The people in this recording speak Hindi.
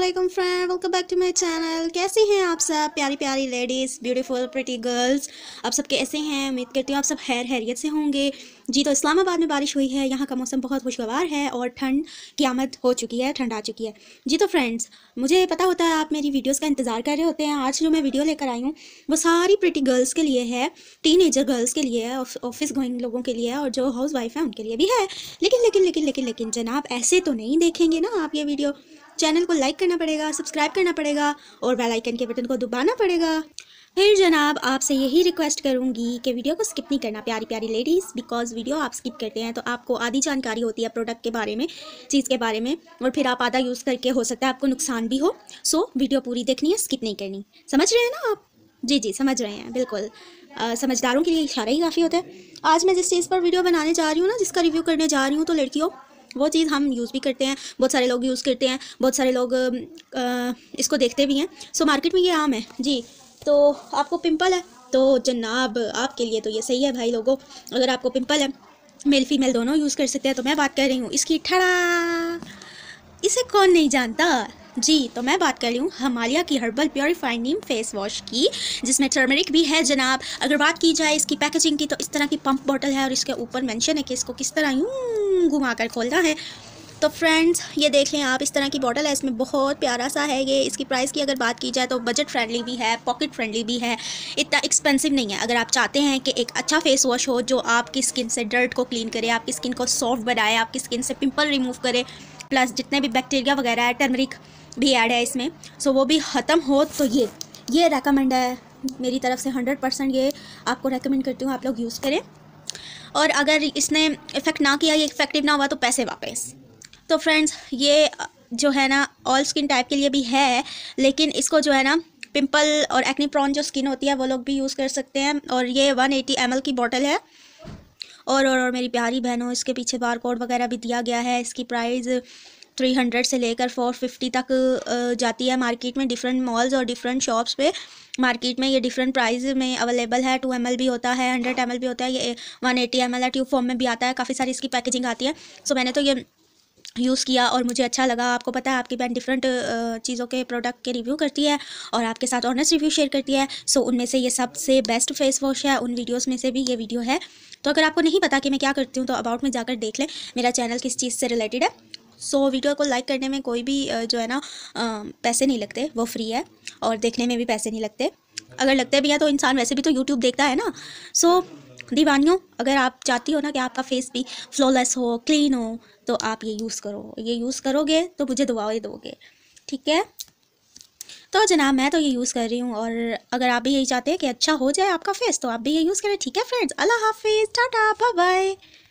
वालेकुम friend, welcome back to my channel. कैसे हैं आप सब प्यारी प्यारी लेडीज़, ब्यूटीफुल प्रिटी गर्ल्स। आप सब कैसे हैं? उम्मीद करती हूँ आप सब खैरियत से होंगे। जी तो इस्लामाबाद में बारिश हुई है, यहाँ का मौसम बहुत खुशगवार है और ठंड की आमद हो चुकी है, ठंड आ चुकी है। जी तो फ्रेंड्स, मुझे पता होता है आप मेरी वीडियोज़ का इंतज़ार कर रहे होते हैं। आज जो मैं वीडियो लेकर आई हूँ वो सारी प्रिटी गर्ल्स के लिए है, टीनेजर गर्ल्स के लिए है, ऑफिस गोइंग लोगों के लिए है और जो हाउस वाइफ है उनके लिए भी है। लेकिन लेकिन लेकिन लेकिन लेकिन जनाब, ऐसे तो नहीं देखेंगे ना आप ये वीडियो। चैनल को लाइक करना पड़ेगा, सब्सक्राइब करना पड़ेगा और बेल आइकन के बटन को दबाना पड़ेगा। फिर जनाब आपसे यही रिक्वेस्ट करूँगी कि वीडियो को स्किप नहीं करना प्यारी प्यारी लेडीज़, बिकॉज वीडियो आप स्किप करते हैं तो आपको आधी जानकारी होती है प्रोडक्ट के बारे में, चीज़ के बारे में, और फिर आप आधा यूज़ करके हो सकता है आपको नुकसान भी हो। सो वीडियो पूरी देखनी है, स्किप नहीं करनी। समझ रहे हैं ना आप? जी जी समझ रहे हैं, बिल्कुल। समझदारों के लिए इशारा ही काफ़ी होता है। आज मैं जिस चीज़ पर वीडियो बनाने जा रही हूँ ना, जिसका रिव्यू करने जा रही हूँ, तो लड़कियों वो चीज़ हम यूज़ भी करते हैं, बहुत सारे लोग यूज़ करते हैं, बहुत सारे लोग इसको देखते भी हैं। सो मार्केट में ये आम है जी। तो आपको पिंपल है तो जनाब आपके लिए तो ये सही है भाई लोगों। अगर आपको पिंपल है, मेल फीमेल दोनों यूज़ कर सकते हैं। तो मैं बात कर रही हूँ इसकी ठड़ा, इसे कौन नहीं जानता जी। तो मैं बात कर रही हूँ हिमालय की herbal purifying neem face wash की, जिसमें टर्मरिक भी है जनाब। अगर बात की जाए इसकी पैकेजिंग की तो इस तरह की पंप बॉटल है और इसके ऊपर मेंशन है कि इसको किस तरह यूँ घुमा कर खोलना है। तो फ्रेंड्स ये देख लें आप, इस तरह की बॉटल है, इसमें बहुत प्यारा सा है ये। इसकी प्राइस की अगर बात की जाए तो बजट फ्रेंडली भी है, पॉकेट फ्रेंडली भी है, इतना एक्सपेंसिव नहीं है। अगर आप चाहते हैं कि एक अच्छा फेस वॉश हो जो आपकी स्किन से डर्ट को क्लीन करे, आपकी स्किन को सॉफ्ट बनाए, आपकी स्किन से पिंपल रिमूव करे, प्लस जितने भी बैक्टीरिया वगैरह है, टर्मरिक भी ऐड है इसमें, सो वो भी ख़त्म हो, तो ये रेकमेंड है मेरी तरफ से 100%। ये आपको रेकमेंड करती हूँ आप लोग यूज़ करें। और अगर इसने इफ़ेक्ट ना किया, ये इफेक्टिव ना हुआ, तो पैसे वापस। तो फ्रेंड्स ये जो है ना ऑल स्किन टाइप के लिए भी है, लेकिन इसको जो है ना पिंपल और एक्ने प्रॉन जो स्किन होती है वो लोग भी यूज़ कर सकते हैं। और ये 180 ml की बॉटल है। और मेरी प्यारी बहनों, इसके पीछे बार कोड वगैरह भी दिया गया है। इसकी प्राइस 300 से लेकर 450 तक जाती है मार्केट में, डिफरेंट मॉल्स और डिफरेंट शॉप्स पे मार्केट में ये डिफरेंट प्राइस में अवेलेबल है। 2 ml भी होता है, 100 ml भी होता है, ये 180 ml है, ट्यूब फॉर्म में भी आता है। काफ़ी सारी इसकी पैकेजिंग आती है। सो मैंने तो ये यूज़ किया और मुझे अच्छा लगा। आपको पता है आपकी बहन डिफरेंट चीज़ों के प्रोडक्ट के रिव्यू करती है और आपके साथ ऑनेस्ट रिव्यू शेयर करती है। सो उनमें से ये सबसे बेस्ट फेस वॉश है, उन वीडियोस में से भी ये वीडियो है। तो अगर आपको नहीं पता कि मैं क्या करती हूँ तो अबाउट में जाकर देख लें, मेरा चैनल किस चीज़ से रिलेटेड है। सो वीडियो को लाइक करने में कोई भी जो है ना पैसे नहीं लगते, वो फ्री है, और देखने में भी पैसे नहीं लगते। अगर लगते भी हैं तो इंसान वैसे भी तो यूट्यूब देखता है ना। सो दीवानियों, अगर आप चाहती हो ना कि आपका फेस भी फ्लॉलेस हो, क्लीन हो, तो आप ये यूज़ करो। ये यूज़ करोगे तो मुझे दुआएं दोगे, ठीक है? तो जनाब मैं तो ये यूज़ कर रही हूँ, और अगर आप भी यही चाहते हैं कि अच्छा हो जाए आपका फेस तो आप भी ये यूज़ करें, ठीक है फ्रेंड्स? अल्लाह हाफिज़, टाटा, बाय बाय।